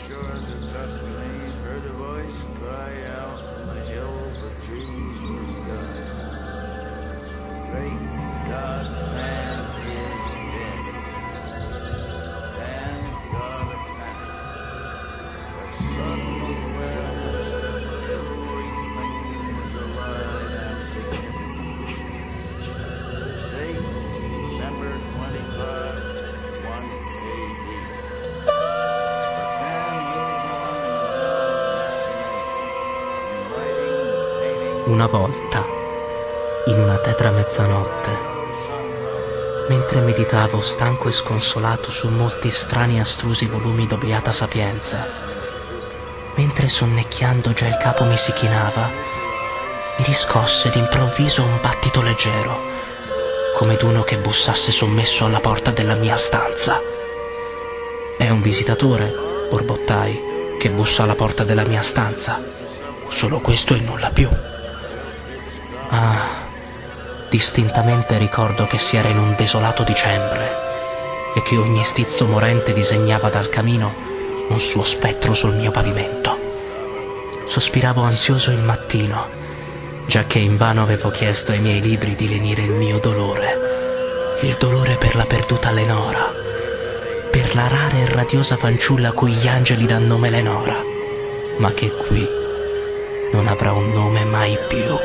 shores of Tuscany, heard a voice cry out on the hills of trees in the sky. Great God, man is dead. Thank God of man. The sun of awareness that everything is alive and significant. Date, December 25, 1 AD. Una volta, in una tetra mezzanotte, mentre meditavo stanco e sconsolato su molti strani e astrusi volumi d'obliata sapienza, mentre sonnecchiando già il capo mi si chinava, mi riscosse d'improvviso un battito leggero, come d'uno che bussasse sommesso alla porta della mia stanza. «È un visitatore», borbottai, «che bussa alla porta della mia stanza. Solo questo e nulla più». Ah, distintamente ricordo che si era in un desolato dicembre e che ogni stizzo morente disegnava dal camino un suo spettro sul mio pavimento. Sospiravo ansioso il mattino, giacché invano avevo chiesto ai miei libri di lenire il mio dolore, il dolore per la perduta Lenora, per la rara e radiosa fanciulla a cui gli angeli dan nome Lenora, ma che qui non avrà un nome mai più.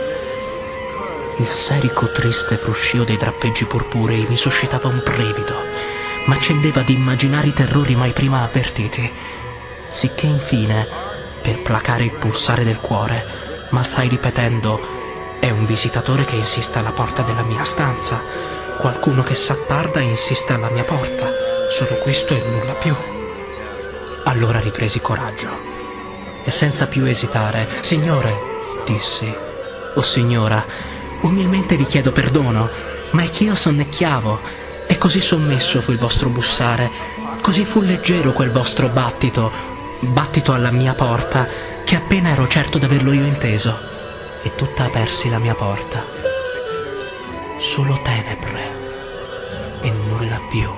Il serico triste fruscio dei drappeggi purpurei mi suscitava un brivido, m'accendeva di immaginari terrori mai prima avvertiti, sicché infine, per placare il pulsare del cuore, m'alzai ripetendo: «È un visitatore che insiste alla porta della mia stanza, qualcuno che s'attarda e insiste alla mia porta, solo questo e nulla più». Allora ripresi coraggio e senza più esitare: «Signore», dissi, «o signora, umilmente vi chiedo perdono, ma è che io sonnecchiavo, e così sommesso fu il vostro bussare, così fu leggero quel vostro battito alla mia porta, che appena ero certo d'averlo io inteso, e tutta apersi la mia porta. Solo tenebre e nulla più».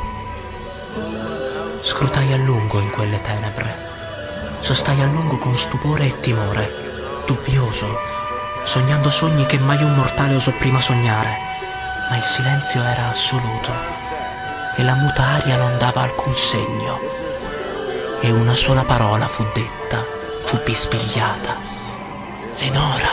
Scrutai a lungo in quelle tenebre, sostai a lungo con stupore e timore, dubbioso, sognando sogni che mai un mortale osò prima sognare, ma il silenzio era assoluto e la muta aria non dava alcun segno, e una sola parola fu detta, fu bisbigliata: «Lenora».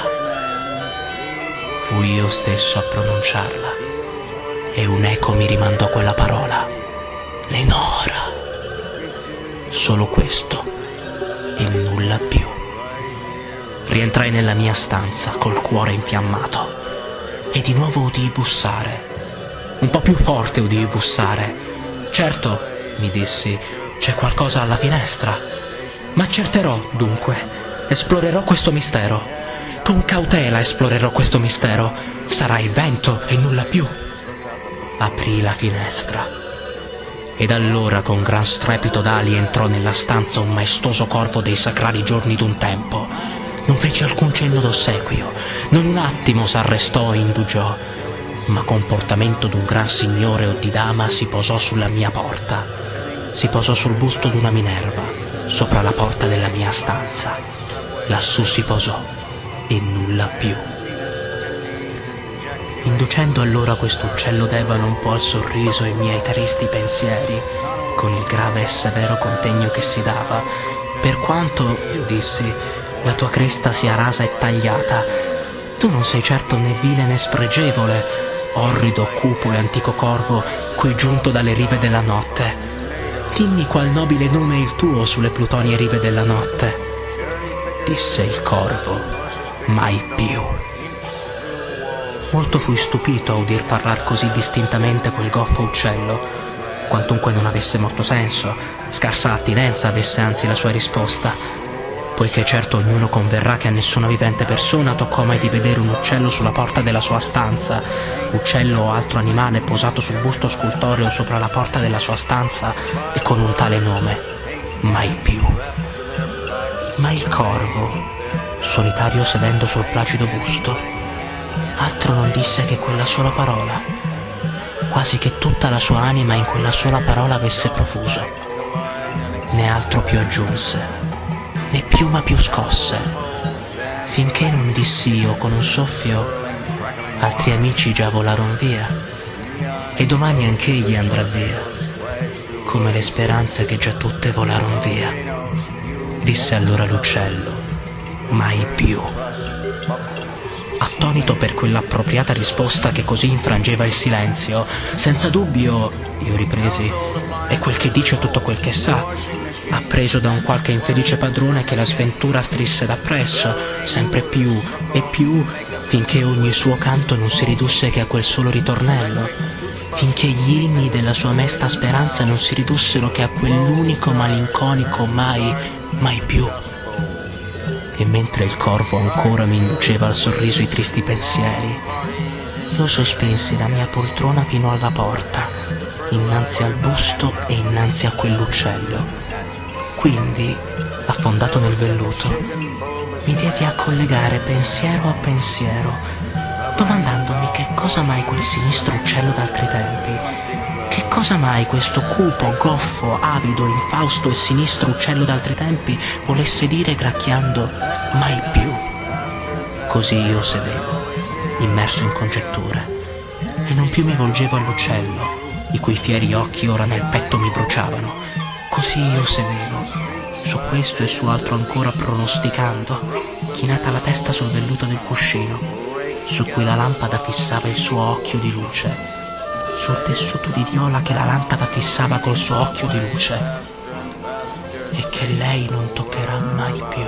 Fui io stesso a pronunciarla e un'eco mi rimandò quella parola: «Lenora». Solo questo e nulla più. Rientrai nella mia stanza col cuore infiammato e di nuovo udii bussare. Un po' più forte udii bussare. «Certo», mi dissi, «c'è qualcosa alla finestra. Ma accerterò, dunque, esplorerò questo mistero. Con cautela esplorerò questo mistero. Sarà il vento e nulla più». Aprii la finestra. Ed allora con gran strepito d'ali entrò nella stanza un maestoso corvo dei sacrali giorni d'un tempo. Non fece alcun cenno d'ossequio, non un attimo s'arrestò e indugiò, ma con portamento d'un gran signore o di dama si posò sulla mia porta, si posò sul busto d'una Minerva, sopra la porta della mia stanza. Lassù si posò e nulla più. Inducendo allora quest'uccello d'ebano un po' al sorriso ai miei tristi pensieri, con il grave e severo contegno che si dava: «Per quanto», dissi, «la tua cresta sia rasa e tagliata, tu non sei certo né vile né spregevole, orrido, cupo e antico corvo qui giunto dalle rive della notte. Dimmi qual nobile nome è il tuo sulle plutonie rive della notte». Disse il corvo: «Mai più». Molto fui stupito a udir parlar così distintamente quel goffo uccello, quantunque non avesse molto senso, scarsa attinenza avesse anzi la sua risposta, poiché certo ognuno converrà che a nessuna vivente persona toccò mai di vedere un uccello sulla porta della sua stanza, uccello o altro animale posato sul busto scultoreo sopra la porta della sua stanza e con un tale nome: mai più. Ma il corvo, solitario sedendo sul placido busto, altro non disse che quella sola parola, quasi che tutta la sua anima in quella sola parola avesse profuso: né altro più aggiunse, né piuma più scosse, finché non dissi io con un soffio: altri amici già volaron via, e domani anch'egli andrà via, come le speranze che già tutte volaron via. Disse allora l'uccello: mai più. Attonito per quell'appropriata risposta che così infrangeva il silenzio, senza dubbio, io ripresi, è quel che dice tutto quel che sa, appreso da un qualche infelice padrone che la sventura strisse dappresso, sempre più e più, finché ogni suo canto non si ridusse che a quel solo ritornello, finché gli inni della sua mesta speranza non si ridussero che a quell'unico malinconico mai, mai più. E mentre il corvo ancora mi induceva al sorriso i tristi pensieri, io sospinsi la mia poltrona fino alla porta, innanzi al busto e innanzi a quell'uccello. Quindi, affondato nel velluto, mi diedi a collegare pensiero a pensiero, domandandomi che cosa mai quel sinistro uccello d'altri tempi, che cosa mai questo cupo, goffo, avido, infausto e sinistro uccello d'altri tempi volesse dire gracchiando mai più. Così io sedevo, immerso in congetture, e non più mi volgevo all'uccello, i cui fieri occhi ora nel petto mi bruciavano. Così io sedevo, su questo e su altro ancora pronosticando, chinata la testa sul velluto del cuscino, su cui la lampada fissava il suo occhio di luce, sul tessuto di viola che la lampada fissava col suo occhio di luce, e che lei non toccherà mai più.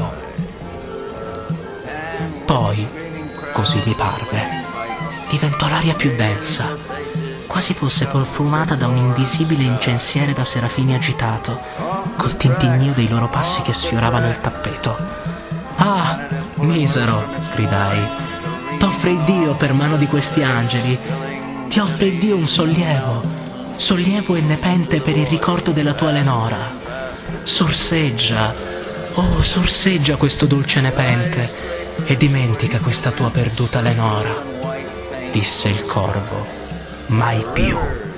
Poi, così mi parve, diventò l'aria più densa, quasi fosse profumata da un invisibile incensiere da serafini agitato, col tintinnio dei loro passi che sfioravano il tappeto. «Ah, misero!» gridai. «T'offre il Dio per mano di questi angeli, ti offre il Dio un sollievo, sollievo e nepente per il ricordo della tua Lenora. Sorseggia, oh sorseggia questo dolce nepente e dimentica questa tua perduta Lenora», disse il corvo. «Mai più».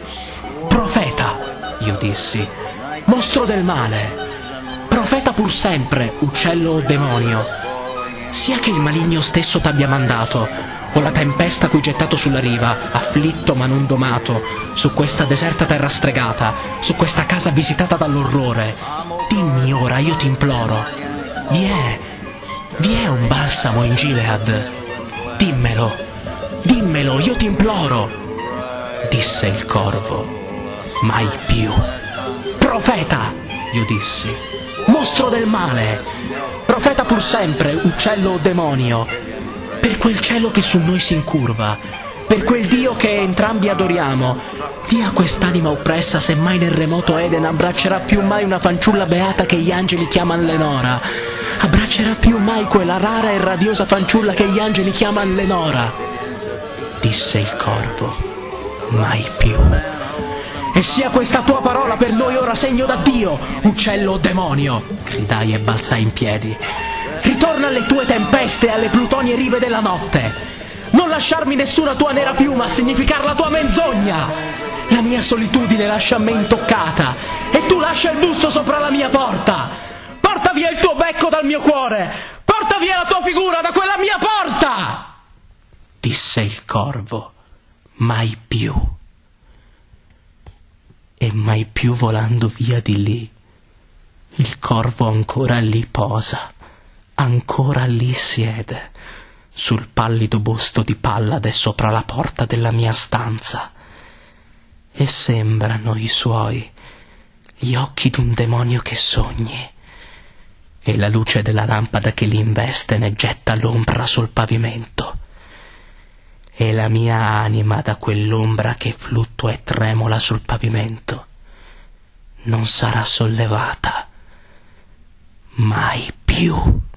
«Profeta», io dissi, «mostro del male, profeta pur sempre, uccello o demonio, sia che il maligno stesso t'abbia mandato, o la tempesta cui gettato sulla riva, afflitto ma non domato, su questa deserta terra stregata, su questa casa visitata dall'orrore, dimmi ora, io ti imploro, vi è un balsamo in Gilead? Dimmelo, dimmelo, io ti imploro», disse il corvo. «Mai più». «Profeta», io dissi, «mostro del male, profeta pur sempre, uccello o demonio, per quel cielo che su noi si incurva, per quel Dio che entrambi adoriamo, dia a quest'anima oppressa se mai nel remoto Eden abbraccerà più mai una fanciulla beata che gli angeli chiaman Lenora, abbraccerà più mai quella rara e radiosa fanciulla che gli angeli chiaman Lenora», disse il corvo. «Mai più». «E sia questa tua parola per noi ora segno d'addio, uccello o demonio», gridai e balzai in piedi. «Ritorna alle tue tempeste e alle plutonie rive della notte. Non lasciarmi nessuna tua nera piuma a significar la tua menzogna. La mia solitudine lascia a me intoccata, e tu lascia il busto sopra la mia porta. Porta via il tuo becco dal mio cuore, porta via la tua figura da quella mia porta», disse il corvo. «Mai più». E mai più volando via di lì, il corvo ancora lì posa, ancora lì siede, sul pallido busto di Pallade sopra la porta della mia stanza, e sembrano i suoi gli occhi d'un demonio che sogni, e la luce della lampada che li investe ne getta l'ombra sul pavimento, e la mia anima da quell'ombra che fluttua e tremola sul pavimento non sarà sollevata mai più.